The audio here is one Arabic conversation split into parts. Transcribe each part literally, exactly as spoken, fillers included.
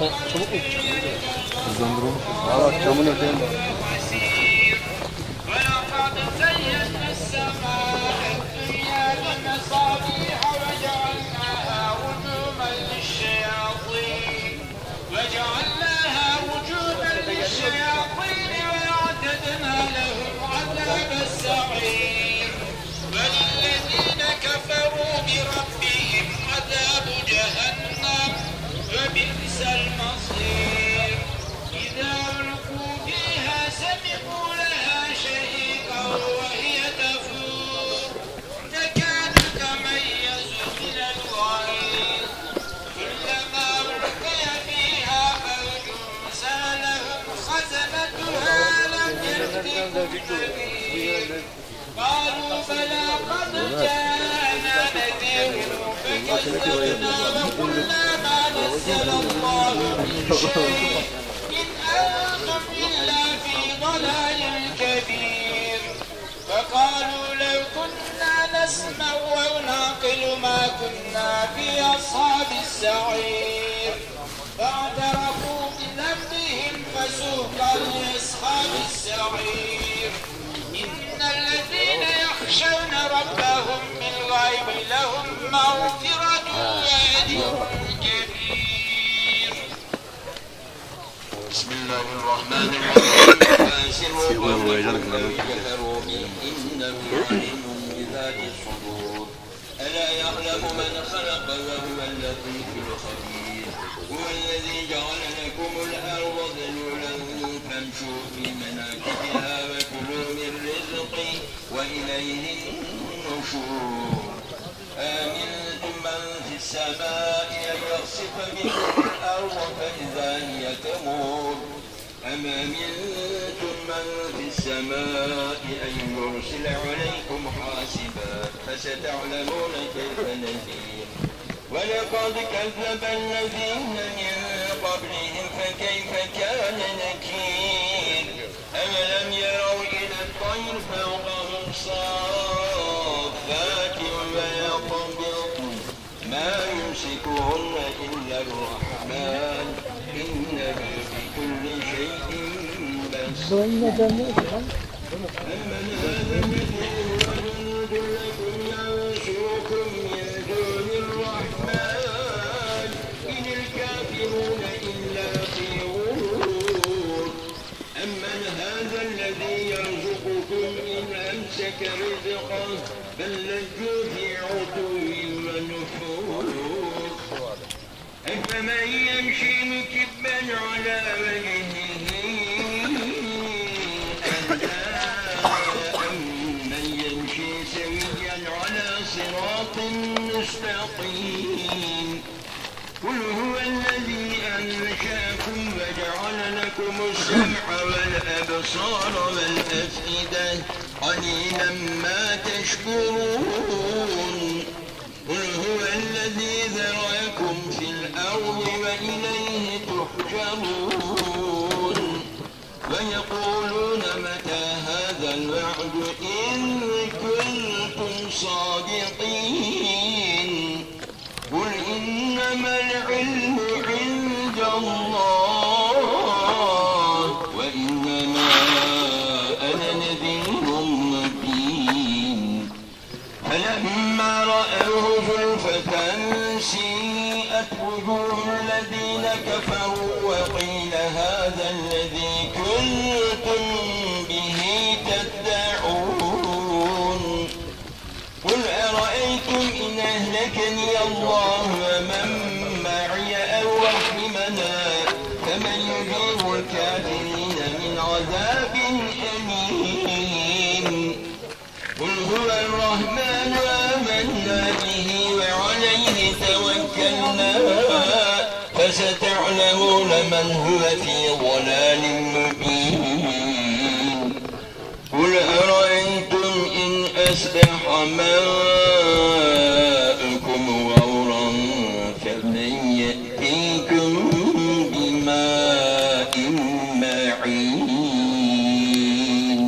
Çabuk mu? Hızlandıralım. Valla camın öteyinde. قالوا بلى قد جاءنا نذير فكذبنا وقلنا ما نزل الله من شيء إن أنتم إلا في ضلال كبير فقالوا لو كنا نسمع أو نعقل ما كنا في أصحاب السعير فاعترفوا بذنبهم فسوقا لأصحاب السعير إن الذين يخشون ربهم بالغيب لهم مغفرة وأجر كبير. بسم الله الرحمن الرحيم. فاسروا قومكم جهروا به إنه عليم بذات الصدور. ألا يعلم من خلق وهو اللطيف الخبير. هو الذي جعل لكم الأرض ذلولا فامشوا في مناكبها وكلوا من رزقه وإليه النشور. آمنتم من في السماء أن يخسف بكم الأرض فإذا هي تمور. أم أمنتم من في السماء أن يرسل عليكم حاسبا فستعلمون كيف نذير. ولقد كذب الذين من قبلهم فكيف كان نكير. أولم يروا إلى الطير فوقهم صافات ويقبضن ما يمسكهن إلا الرحمن إنه بكل شيء بصير. أمن هذا الذي هو جند لكم ينصركم من دون الرحمن إن الكافرون إلا في غرور. أمن هذا الذي يرزقكم إن أمسك رزقه بل لجوا في عتو ونفور. أفمن يمشي مكبا على وجهه أمن يمشي سويا على صراط مستقيم. قل هو الذي أنشأكم وجعل لكم السمع والأبصار والأفئدة قليلا ما تشكرون. قل هو الذي ذرأكم في الأرض وإليه تحشرون. ويقولون متى هذا الوعد إن كنتم صادقين. قل إنما العلم عند الله وإنما أنا نذير مبين. فلما رأوه زلفة سيئت وجوه الذين كفروا وقيل هذا الذي كنتم به تدعون. قل أرأيتم إن أهلكني الله ومن معي أو رحمنا فمن يجير الكافرين من عذاب أليم. قل هو الرحمن آمنا به وعليه توكلنا فستعلمون من هو في ضلال مبين. قل أرأيتم إن أصبح ماؤكم غورا فمن يأتيكم بماء معين.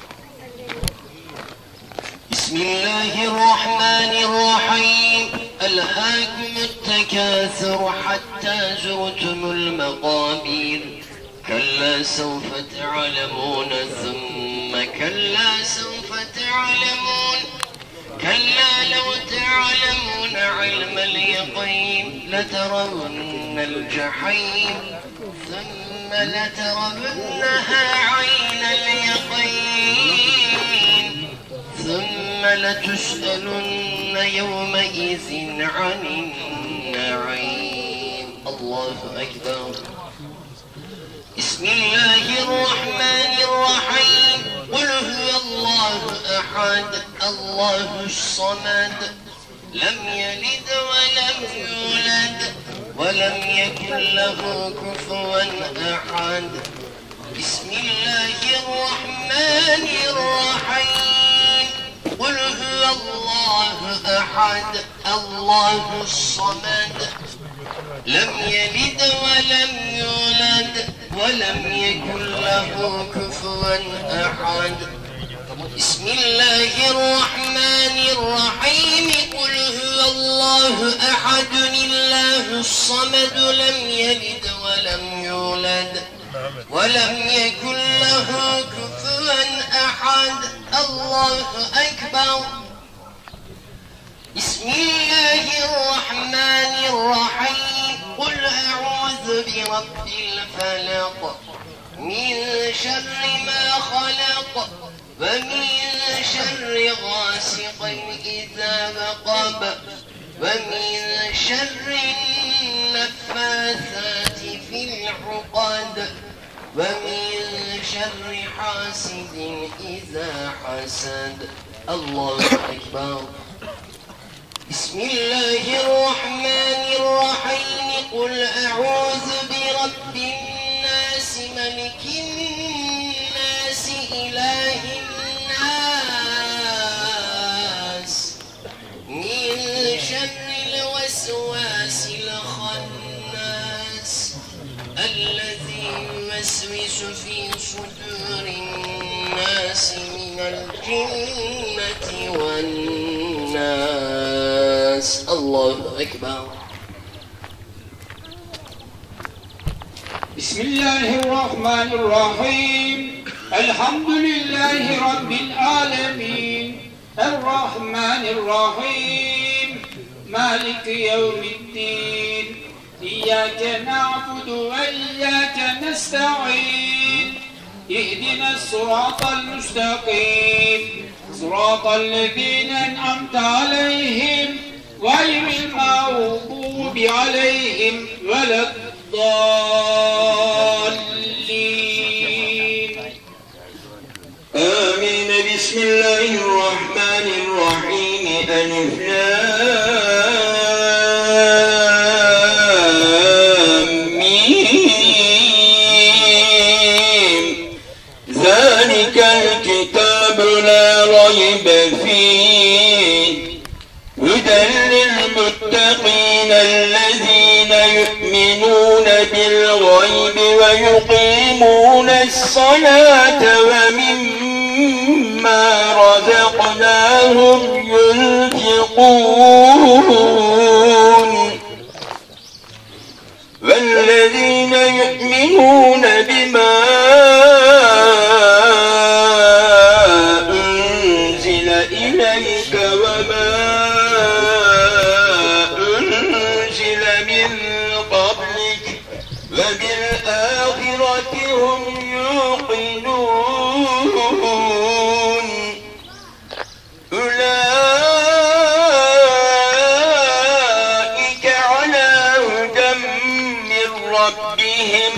بسم الله الرحمن الرحيم. ألهاكم التكاثر حتى زرتم المقابر كلا سوف تعلمون ثم كلا سوف تعلمون كلا لو تعلمون علم اليقين لترون الجحيم ثم لترونها عين اليقين ثم لتسألن يومئذ عن النعيم. الله أكبر. بسم الله الرحمن الرحيم. قل هو الله أحد الله الصمد لم يلد ولم يولد ولم يكن له كفوا أحد. بسم الله الرحمن الرحيم. قل هو الله أحد الله الصمد لم يلد ولم يولد ولم يكن له كفوا أحد. بسم الله الرحمن الرحيم. قل هو الله أحد الله الصمد لم يلد ولم يولد ولم يكن له كفوا أحد. الله أكبر. بسم الله الرحمن الرحيم. قل أعوذ برب الفلق من شر ما خلق ومن شر غاسق إذا وقب ومن شر النفاثات في العقد ومن شر حاسد إذا حسد. الله أكبر. بسم الله الرحمن الرحيم. قل أعوذ برب الناس ملك الناس إله الناس من شر الوسواس الخناس الذي يوسوس في صدور الناس من الجنة والناس. الله أكبر. بسم الله الرحمن الرحيم. الحمد لله رب العالمين الرحمن الرحيم مالك يوم الدين إياك نعبد وإياك نستعين اهدنا الصراط المستقيم صراط الذين أنعمت عليهم غير المغضوب عليهم ولا الضالين. آمين. بسم الله الرحمن الرحيم. ألف لام ميم. ذلك الكتاب لا ريب فيه هدى للمتقين الذين يؤمنون بالغيب ويقيمون الصلاة ومما رزقناهم ينفقون والذين يؤمنون بما أنزل إليك وما أنزل من قبلك وبالآخرة هم يوقنون أولئك على هدى من ربهم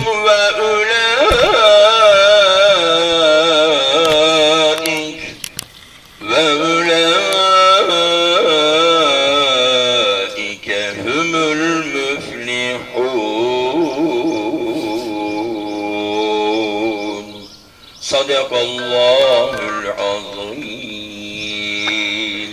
وأولئك وأولئك هم المفلحون. صدق الله العظيم.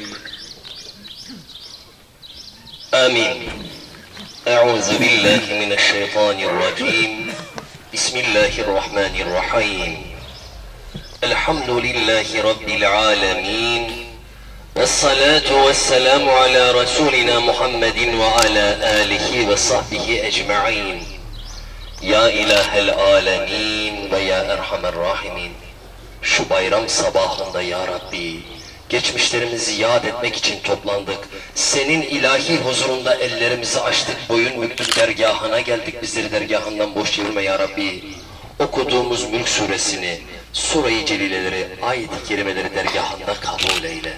آمين. أعوذ بالله من الشيطان الرجيم. بسم الله الرحمن الرحيم. الحمد لله رب العالمين الصلاة والسلام على رسولنا محمد وعلى آله وصحبه أجمعين Ya İlahel Alemin ve Ya Erhamer Rahimin. Şu bayram sabahında Ya Rabbi, geçmişlerimizi yad etmek için toplandık. Senin ilahi huzurunda ellerimizi açtık, boyun büktük, dergahına geldik. Bizleri dergahından boş çevirme Ya Rabbi. Okuduğumuz Mülk suresini, Sure-i Celileleri, ayet-i kerimeleri dergahında kabul eyle.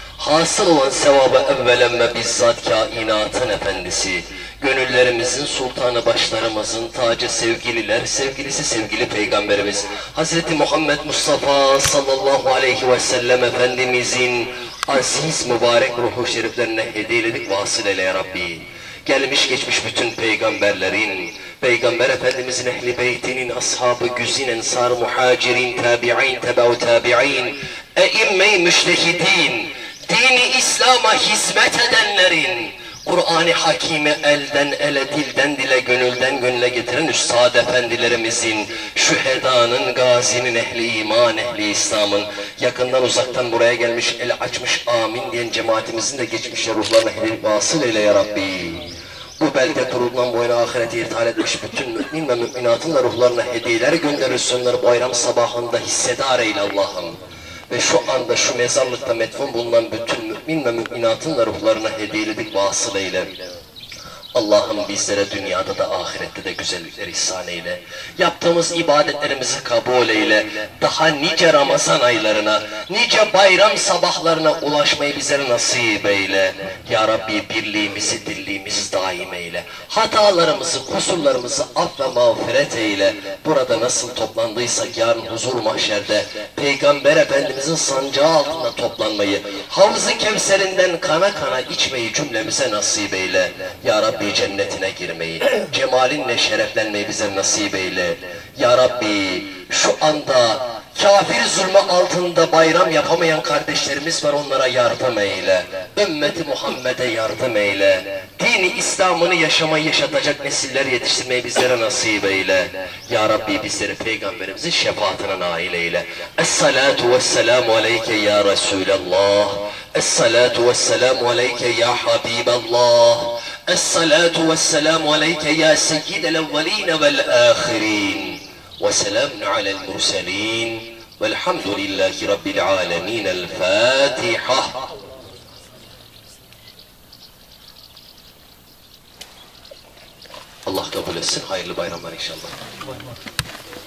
Hasıl olan sevabı evvelen ve bizzat kainatın efendisi, gönüllerimizin sultanı, başlarımızın tacı, sevgililer, sevgilisi sevgili Peygamberimiz Hazreti Muhammed Mustafa sallallahu aleyhi ve sellem Efendimizin aziz mübarek ruhu şeriflerine hediyeledik, vasıl eyle ya Rabbi. Gelmiş geçmiş bütün peygamberlerin, Peygamber Efendimizin ehli beytinin, ashabı güzin, ensar, muhacirin, tabi'in, tebeu tabi'in, eimme-i müştehidin, dini İslam'a hizmet edenlerin, Kur'an-ı Hakim'i elden ele, dilden dile, gönülden gönüle getiren üstad efendilerimizin, şühedanın, gazinin, ehli iman, ehli İslam'ın, yakından uzaktan buraya gelmiş, el açmış amin diyen cemaatimizin de geçmişe ruhlarına hediyip vasıl eyle ya Rabbi. Bu belde kuruldan boyuna ahirete irtihal etmiş bütün mümin ve müminatın da ruhlarına hediyeler gönderirsin, onları bayram sabahında hissedar eyle Allah'ım. Ve şu anda şu mezarlıkta metfun bulunan bütün mümin ve müminatın da ruhlarına hediyeledik, vasıl eyle. Allah'ım bizlere dünyada da ahirette de güzellikler ihsan eyle. Yaptığımız ibadetlerimizi kabul eyle. Daha nice Ramazan aylarına, nice bayram sabahlarına ulaşmayı bizlere nasip eyle. Ya Rabbi birliğimizi, dirliğimizi daim eyle. Hatalarımızı, kusurlarımızı af ve mağfiret eyle. Burada nasıl toplandıysak yarın huzur mahşerde Peygamber Efendimizin sancağı altında toplanmayı, Havz-ı Kevser'inden kana kana içmeyi cümlemize nasip eyle. Ya Rabbi cennetine girmeyi, cemalinle şereflenmeyi bize nasip eyle. Ya Rabbi şu anda kafir zulmü altında bayram yapamayan kardeşlerimiz var, onlara yardım eyle. Ümmeti Muhammed'e yardım eyle. Dini İslam'ını yaşamayı yaşatacak nesiller yetiştirmeyi bizlere nasip eyle. Ya Rabbi bizleri Peygamberimizin şefaatine nail eyle. Es-salatu vesselamu aleyke ya Resulallah. Es-salatu vesselamu aleyke ya Habiballah. Es-salatu vesselamu aleyke ya seyyidel evveline vel ahirin. وسلام على المرسلين والحمد لله رب العالمين. الفاتحة. Allah kabul etsin. Hayırlı bayramlar inşallah.